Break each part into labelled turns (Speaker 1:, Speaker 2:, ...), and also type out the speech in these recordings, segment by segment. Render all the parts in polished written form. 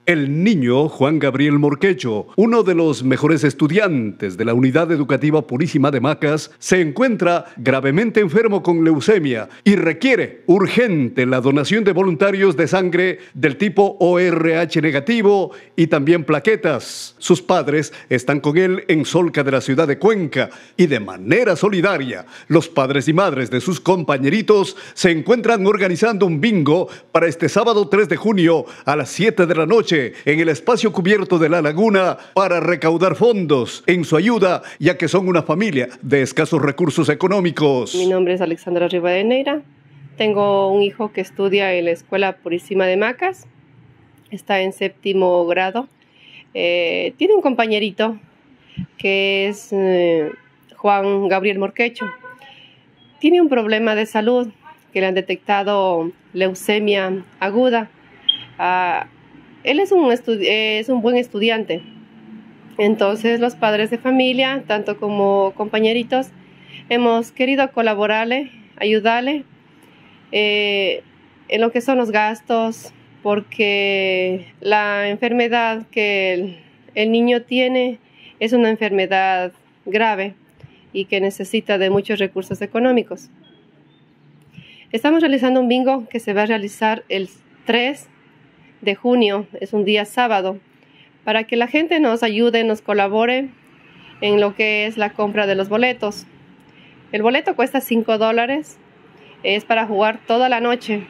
Speaker 1: El niño Juan Gabriel Morquecho, uno de los mejores estudiantes de la Unidad Educativa Purísima de Macas, se encuentra gravemente enfermo con leucemia y requiere urgente la donación de voluntarios de sangre del tipo ORH negativo y también plaquetas. Sus padres están con él en Solca de la ciudad de Cuenca y de manera solidaria, los padres y madres de sus compañeritos se encuentran organizando un bingo para este sábado 3 de junio a las 7 de la noche en el espacio cubierto de la laguna para recaudar fondos en su ayuda, ya que son una familia de escasos recursos económicos.
Speaker 2: Mi nombre es Alexandra Rivadeneira. Tengo un hijo que estudia en la Escuela Purísima de Macas. Está en 7º grado. Tiene un compañerito que es Juan Gabriel Morquecho. Tiene un problema de salud que le han detectado leucemia aguda. Él es un buen estudiante. Entonces los padres de familia, tanto como compañeritos, hemos querido colaborarle, ayudarle en lo que son los gastos, porque la enfermedad que el niño tiene es una enfermedad grave y que necesita de muchos recursos económicos. Estamos realizando un bingo que se va a realizar el 3 de junio, es un día sábado, para que la gente nos ayude, nos colabore en lo que es la compra de los boletos. El boleto cuesta $5, es para jugar toda la noche.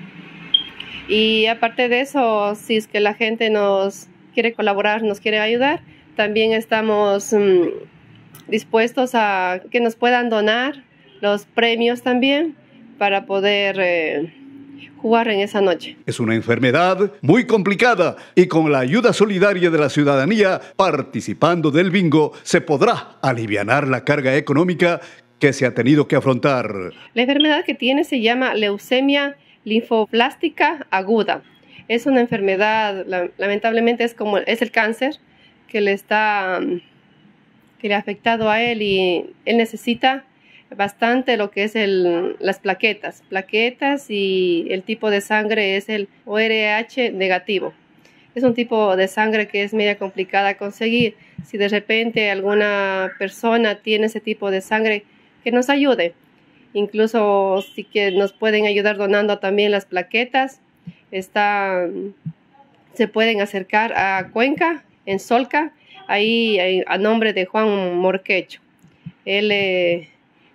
Speaker 2: Y aparte de eso, si es que la gente nos quiere colaborar, nos quiere ayudar, también estamos dispuestos a que nos puedan donar los premios también para poder jugar en esa noche.
Speaker 1: Es una enfermedad muy complicada y con la ayuda solidaria de la ciudadanía participando del bingo se podrá alivianar la carga económica que se ha tenido que afrontar.
Speaker 2: La enfermedad que tiene se llama leucemia linfoblástica aguda. Es una enfermedad, lamentablemente es el cáncer que le ha afectado a él, y él necesita bastante lo que es las plaquetas y el tipo de sangre es el ORH negativo. Es un tipo de sangre que es media complicada conseguir. Si de repente alguna persona tiene ese tipo de sangre, que nos ayude. Incluso si que nos pueden ayudar donando también las plaquetas, se pueden acercar a Cuenca, en Solca, ahí a nombre de Juan Morquecho. Él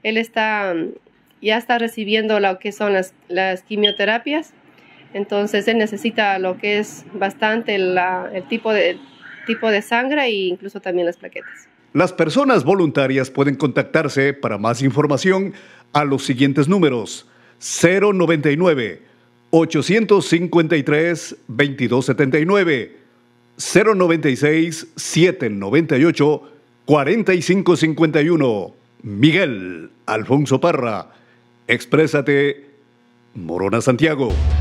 Speaker 2: ya está recibiendo lo que son las quimioterapias, entonces él necesita lo que es bastante el tipo de sangre e incluso también las plaquetas.
Speaker 1: Las personas voluntarias pueden contactarse para más información a los siguientes números: 099 853 2279, 096 798 4551. Miguel Alfonso Parra. Exprésate, Morona Santiago.